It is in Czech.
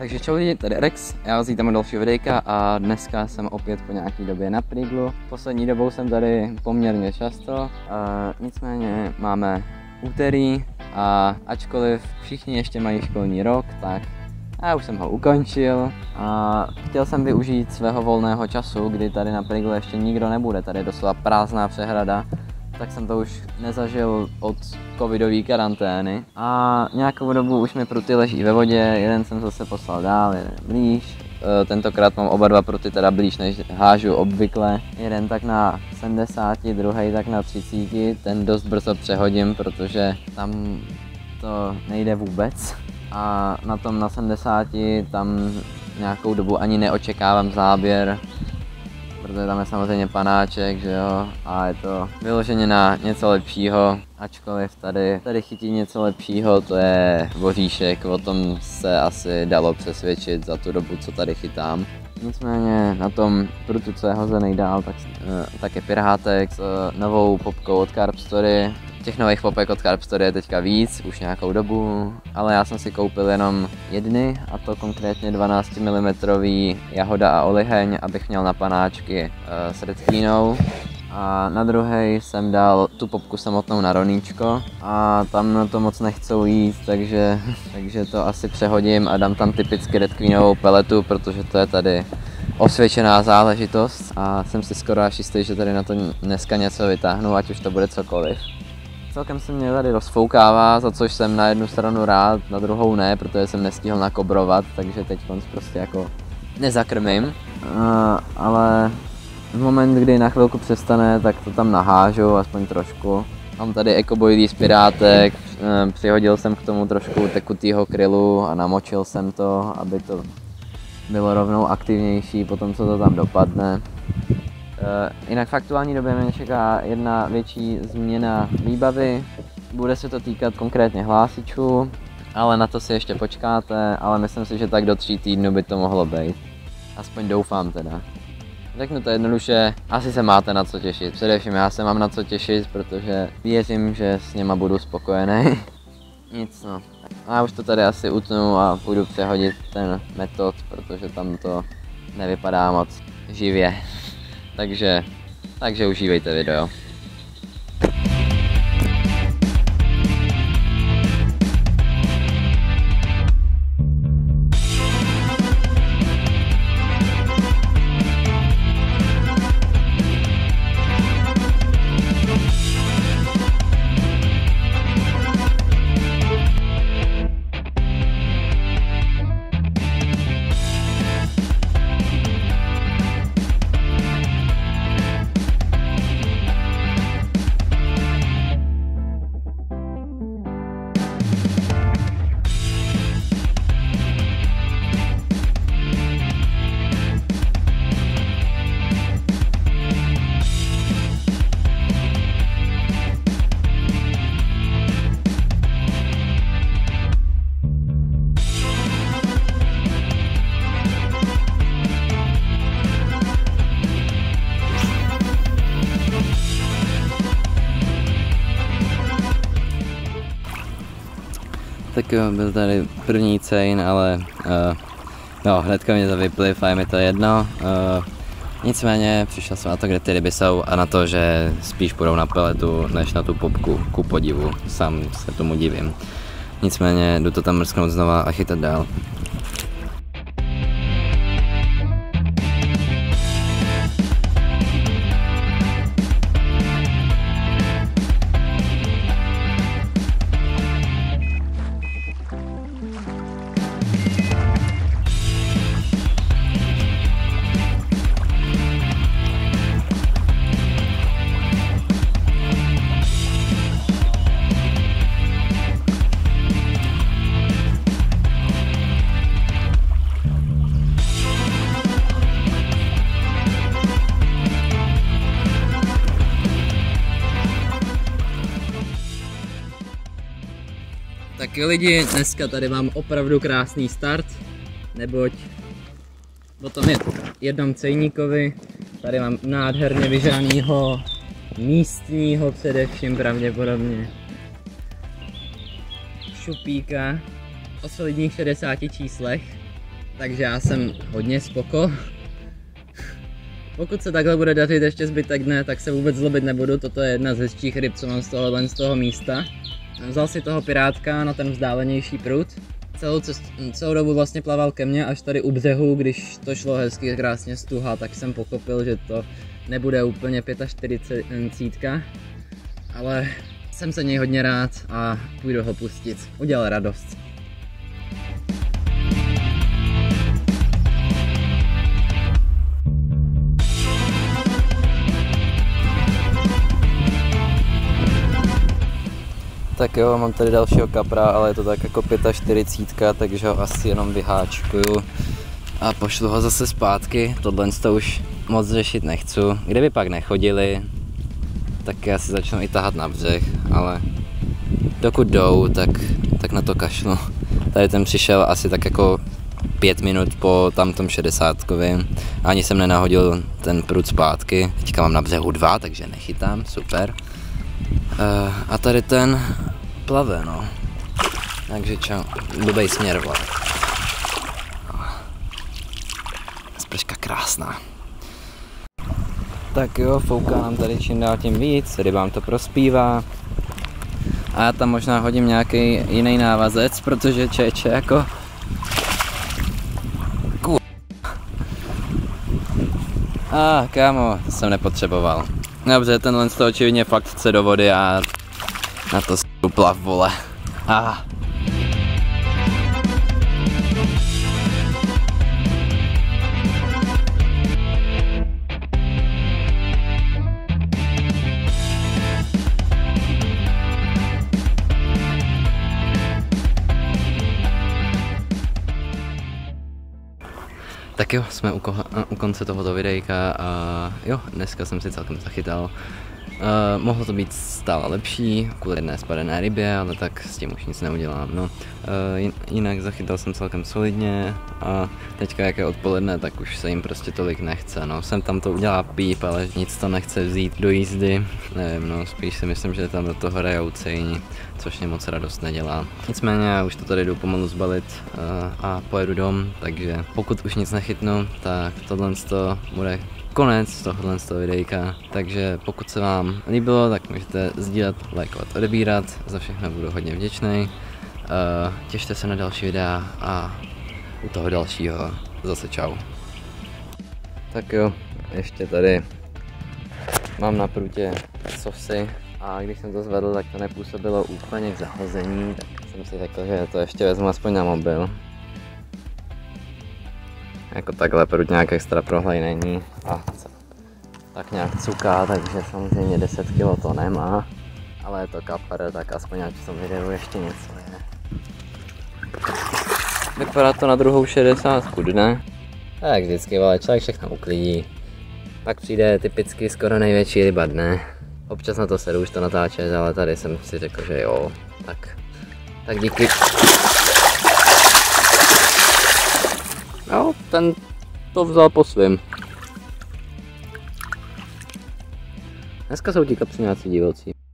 Takže čau lidi, tady Rex, já vás vítám u dalšího videjka a dneska jsem opět po nějaký době na Priglu. Poslední dobou jsem tady poměrně často, nicméně máme úterý a ačkoliv všichni ještě mají školní rok, tak já už jsem ho ukončil a chtěl jsem využít svého volného času, kdy tady na Priglu ještě nikdo nebude, tady je doslova prázdná přehrada. Tak jsem to už nezažil od covidové karantény a nějakou dobu už mi pruty leží ve vodě, jeden jsem zase poslal dál, jeden blíž. Tentokrát mám oba dva pruty teda blíž než hážu obvykle, jeden tak na 70, druhý tak na 30, ten dost brzo přehodím, protože tam to nejde vůbec a na tom na 70 tam nějakou dobu ani neočekávám záběr, protože tam je samozřejmě panáček, že jo, a je to vyloženě na něco lepšího, ačkoliv tady chytí něco lepšího, to je voříšek, o tom se asi dalo přesvědčit za tu dobu, co tady chytám. Nicméně na tom prutu, co je hozený dál, tak je pirátek s novou popkou od Carp Story. Těch nových popek od Carp Story je teďka víc, už nějakou dobu, ale já jsem si koupil jenom jedny, a to konkrétně 12 mm jahoda a oliheň, abych měl na panáčky s redkýnou. A na druhý jsem dal tu popku samotnou na roníčko a tam na to moc nechcou jít, takže to asi přehodím a dám tam typicky redkýnovou peletu, protože to je tady osvědčená záležitost a jsem si skoro až jistý, že tady na to dneska něco vytáhnu, ať už to bude cokoliv. Celkem se mě tady rozfoukává, za což jsem na jednu stranu rád, na druhou ne, protože jsem nestihl nakobrovat, takže teď prostě jako nezakrmím. Ale v moment, kdy na chvilku přestane, tak to tam nahážu, aspoň trošku. Mám tady ekoboilí z pirátek, přihodil jsem k tomu trošku tekutýho krylu a namočil jsem to, aby to bylo rovnou aktivnější po tom, co to tam dopadne. Jinak v aktuální době mě čeká jedna větší změna výbavy. Bude se to týkat konkrétně hlásičů, ale na to si ještě počkáte, ale myslím si, že tak do 3 týdnů by to mohlo být. Aspoň doufám teda. Řeknu to jednoduše, asi se máte na co těšit. Především já se mám na co těšit, protože věřím, že s něma budu spokojený. Nic no. A já už to tady asi utnu a půjdu přehodit ten metod, protože tam to nevypadá moc živě. Takže užívejte video. Tak jo, byl tady první chain, ale no, hnedka mě to vypliv a je mi to jedno. Nicméně přišel jsem na to, kde ty ryby jsou a na to, že spíš půjdou na peletu, než na tu popku, ku podivu, sám se tomu divím. Nicméně jdu to tam mrsknout znova a chytat dál. Tak jo lidi, dneska tady mám opravdu krásný start, neboť o tom je jednom cejníkovi. Tady mám nádherně vyžranýho místního především pravděpodobně šupíka o solidních 60 číslech. Takže já jsem hodně spoko. Pokud se takhle bude dařit ještě zbytek dne, tak se vůbec zlobit nebudu, toto je jedna z hezčích ryb, co mám z toho místa. Vzal si toho pirátka na ten vzdálenější prut. Celou dobu vlastně plaval ke mně až tady u břehu, když to šlo hezky krásně stuha, tak jsem pochopil, že to nebude úplně 45, ale jsem se něj hodně rád a půjdu ho pustit. Udělal radost. Tak jo, mám tady dalšího kapra, ale je to tak jako 45, takže ho asi jenom vyháčkuju a pošlu ho zase zpátky. Tohle to už moc řešit nechci. Kdyby pak nechodili, tak já si začnu i tahat na břeh, ale dokud jdou, tak na to kašlu. Tady ten přišel asi tak jako 5 minut po tamtom 60kovým. Ani jsem nenahodil ten prut zpátky. Teďka mám na břehu 2, takže nechytám, super. A tady ten plave, no. Takže čau, blbej směr, vole. Sprška krásná. Tak jo, fouká nám tady čím dál tím víc, rybám to prospívá. A já tam možná hodím nějaký jiný návazec, protože čeče jako... Kámo, to jsem nepotřeboval. Dobře, tenhle z toho očividně fakt chce do vody a na to plav, vole. Tak jo, jsme u konce tohoto videjka a jo, dneska jsem si celkem zachytal. Mohlo to být stále lepší, kvůli jedné spadené rybě, ale tak s tím už nic neudělám. No, jinak zachytal jsem celkem solidně a teďka jak je odpoledne, tak už se jim prostě tolik nechce. No, jsem tam to udělá píp, ale nic to nechce vzít do jízdy. Nevím, no, spíš si myslím, že tam do toho hrajou cejni, což mě moc radost nedělá. Nicméně já už to tady jdu pomalu zbalit a pojedu dom, takže pokud už nic nechytnu, tak tohle bude konec tohohle videjka, takže pokud se vám líbilo, tak můžete sdílet, lajkovat, odebírat, za všechno budu hodně vděčný. Těšte se na další videa a u toho dalšího zase čau. Tak jo, ještě tady mám na prutě sosy a když jsem to zvedl, tak to nepůsobilo úplně k zahození, tak jsem si řekl, že to ještě vezmu aspoň na mobil. Jako takhle prut nějak extra prohlej není a tak nějak cuká, takže samozřejmě 10 kg to nemá, ale je to kapr, tak aspoň ať v tom videu ještě něco je. Vypadá to na druhou 60, ne? Tak vždycky, vole, člověk všechno uklidí. Pak přijde typicky skoro největší ryba dne. Občas na to sedu už to natáčet, ale tady jsem si řekl, že jo, tak díky. Jo, ten to vzal po svým. Dneska jsou ti kapřiňáci divocí.